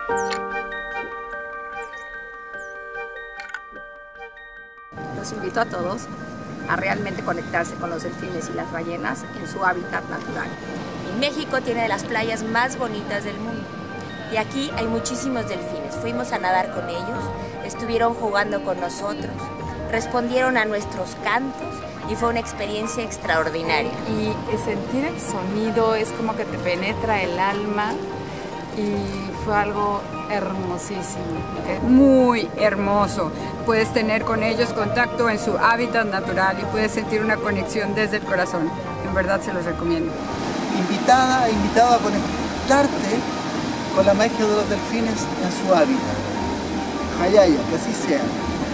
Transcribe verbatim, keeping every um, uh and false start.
Los invito a todos a realmente conectarse con los delfines y las ballenas en su hábitat natural. Y México tiene de las playas más bonitas del mundo. Y aquí hay muchísimos delfines. Fuimos a nadar con ellos, estuvieron jugando con nosotros, respondieron a nuestros cantos y fue una experiencia extraordinaria. Y sentir el sonido es como que te penetra el alma y fue algo hermosísimo. Muy hermoso. Puedes tener con ellos contacto en su hábitat natural y puedes sentir una conexión desde el corazón. En verdad se los recomiendo. Invitada, invitado a conectarte con la magia de los delfines en su hábitat. Jayaya, que así sea.